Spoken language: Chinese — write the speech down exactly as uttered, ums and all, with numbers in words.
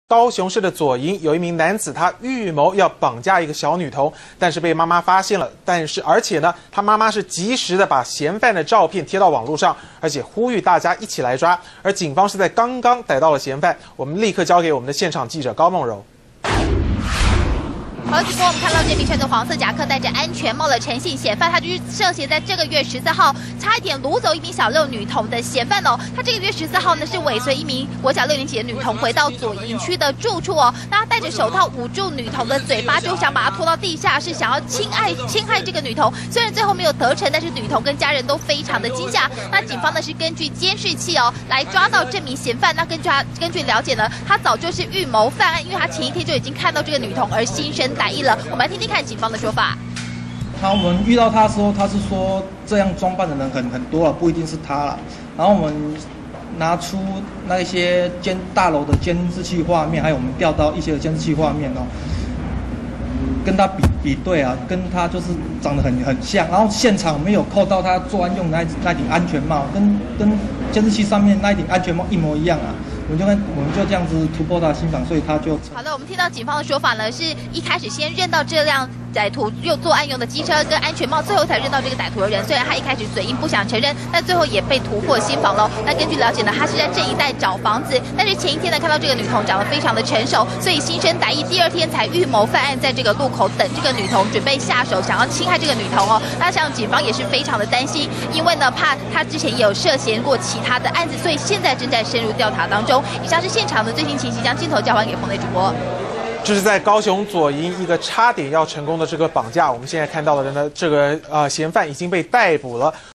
高雄市的左营有一名男子，他预谋要绑架一个小女童，但是被妈妈发现了。但是而且呢，他妈妈是及时的把嫌犯的照片贴到网络上，而且呼吁大家一起来抓。而警方是在刚刚逮到了嫌犯，我们立刻交给我们的现场记者高梦柔。 好，直播我们看到这名穿着黄色夹克、戴着安全帽的陈姓嫌犯，他就是涉嫌在这个月十四号差一点掳走一名小六女童的嫌犯哦。他这个月十四号呢是尾随一名国小六年级的女童回到左营区的住处哦。那他戴着手套捂住女童的嘴巴，就想把她拖到地下，是想要侵害侵害这个女童。虽然最后没有得逞，但是女童跟家人都非常的惊吓。那警方呢是根据监视器哦来抓到这名嫌犯。那根据他根据了解呢，他早就是预谋犯案，因为他前一天就已经看到这个女童而心生歹意了。我们来听听看警方的说法。 他我们遇到他的时候，他是说这样装扮的人很很多了，不一定是他了。然后我们拿出那些监大楼的监视器画面，还有我们调到一些的监视器画面哦，跟他比比对啊，跟他就是长得很很像。然后现场没有扣到他作案用的那那顶安全帽，跟跟监视器上面那顶安全帽一模一样啊。 我们就跟我们就这样子突破他的心防，所以他就好的。我们听到警方的说法呢，是一开始先认到这辆歹徒又作案用的机车跟安全帽，最后才认到这个歹徒的人。虽然他一开始嘴硬不想承认，但最后也被突破心防了。那根据了解呢，他是在这一带找房子，但是前一天呢看到这个女童长得非常的成熟，所以心生歹意，第二天才预谋犯案，在这个路口等这个女童，准备下手想要侵害这个女童哦。那像警方也是非常的担心，因为呢怕他之前也有涉嫌过其他的案子，所以现在正在深入调查当中。 以上是现场的最新情形，将镜头交还给棚内主播。 这是在高雄左营一个差点要成功的这个绑架，我们现在看到的呢，这个呃嫌犯已经被逮捕了。